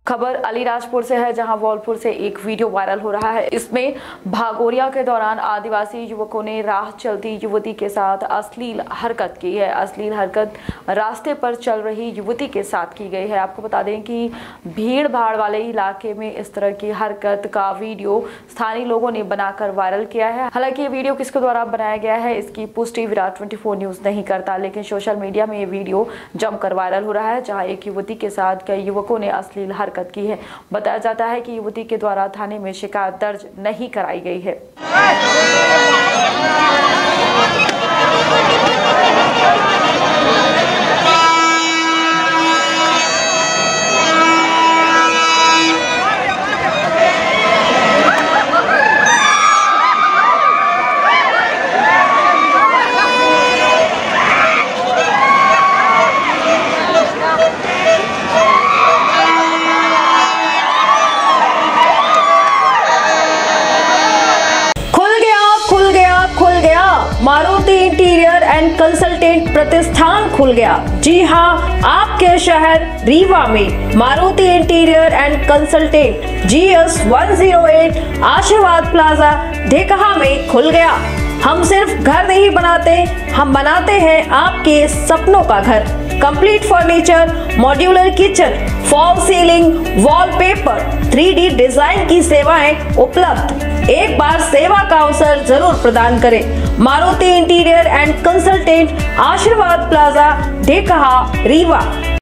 खबर अलीराजपुर से है, जहां वॉलपुर से एक वीडियो वायरल हो रहा है। इसमें भागोरिया के दौरान आदिवासी युवकों ने राह चलती युवती के साथ अश्लील हरकत की है। अश्लील हरकत रास्ते पर चल रही युवती के साथ की गई है। आपको बता दें कि भीड़ भाड़ वाले इलाके में इस तरह की हरकत का वीडियो स्थानीय लोगों ने बनाकर वायरल किया है। हालांकि ये वीडियो किसके द्वारा बनाया गया है, इसकी पुष्टि विराट 24 न्यूज नहीं करता, लेकिन सोशल मीडिया में ये वीडियो जमकर वायरल हो रहा है, जहाँ एक युवती के साथ कई युवकों ने अश्लील हरकत की है। बताया जाता है कि युवती के द्वारा थाने में शिकायत दर्ज नहीं कराई गई है। मारुति इंटीरियर एंड कंसल्टेंट प्रतिष्ठान खुल गया। जी हां, आपके शहर रीवा में Maruti interior and consultant GS 108 आशीर्वाद प्लाजा ढेकहा में खुल गया। हम सिर्फ घर नहीं बनाते, हम बनाते हैं आपके सपनों का घर। Complete furniture, modular kitchen, fall ceiling, wallpaper, 3D design की सेवाएं उपलब्ध। एक बार सेवा का अवसर जरूर प्रदान करें। Maruti interior and consultant Ashirwad plaza Dhekaha Rewa.